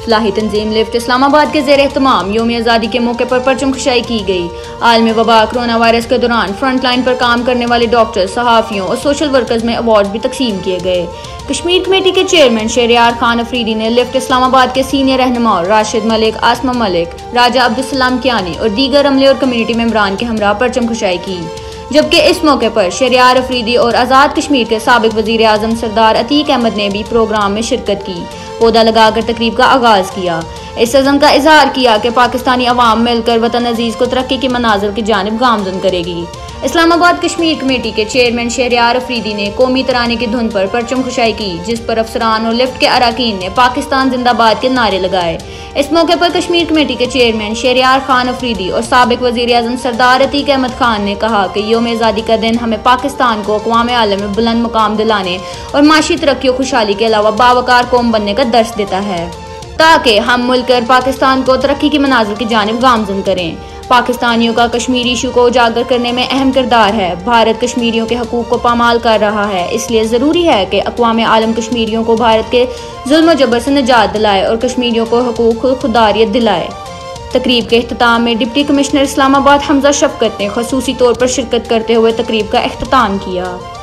फलाही तंजीम lift Islamabad के ज़ेर एहतमाम यौम आज़ादी के मौके पर परचम खुशाई की गई। आलमी वबा कोरोना वायरस के दौरान फ्रंट लाइन पर काम करने वाले डॉक्टर, सहाफ़ियों और सोशल वर्कर्स में अवार्ड भी तकसीम किए गए। कश्मीर कमेटी के चेयरमैन शहरयार खान अफरीदी ने लिफ्ट इस्लामाबाद के सीनियर रहनुमा राशिद मलिक, आसमा मलिक, राजा अब्दुल कियानी और दीगर अमले और कम्युनिटी मेंबरान के हमरा परचम खुशाई की। जबकि इस मौके पर शहरयार अफरीदी और आज़ाद कश्मीर के साबिक वज़ीर आज़म सरदार अतीक अहमद ने भी प्रोग्राम में शिरकत की, पौधा लगाकर तकरीब का आगाज किया। इस अज़म का इजहार किया कि पाकिस्तानी अवाम मिलकर वतन अजीज को तरक्की की मनाजिल की जानिब गामज़न करेगी। इस्लामाबाद कश्मीर कमेटी के चेयरमैन शहरयार अफरीदी ने कौमी तराने की धुन पर परचम खुशाई की, जिस पर अफसरान और लिफ्ट के अरकान ने पाकिस्तान जिंदाबाद के नारे लगाए। इस मौके पर कश्मीर कमेटी के चेयरमैन शहरयार खान अफरीदी और साबिक वज़ीर आज़म सरदार अतीक अहमद खान ने कहा कि यौम आज़ादी का दिन हमें पाकिस्तान को अक़वाम आलम में बुलंद मुकाम दिलाने और माशी तरक्की और खुशहाली के अलावा बावकार कौम बनने का दर्स देता है, ताकि हम मिलकर पाकिस्तान को तरक्की की मनाजिल की जानिब गामज़न करें। पाकिस्तानियों का कश्मीर इशू को उजागर करने में अहम किरदार है। भारत कश्मीरियों के हकूक़ को पामाल कर रहा है, इसलिए ज़रूरी है कि अक़वाम आलम कश्मीरियों को भारत के जुल्म और जबर से निजात दिलाए और कश्मीरियों को हकूक़ खुदारियत दिलाए। तकरीब के अख्ताम में डिप्टी कमिश्नर इस्लामाबाद हमजा शफकत ने खसूसी तौर पर शिरकत करते हुए तकरीब का अख्ताम किया।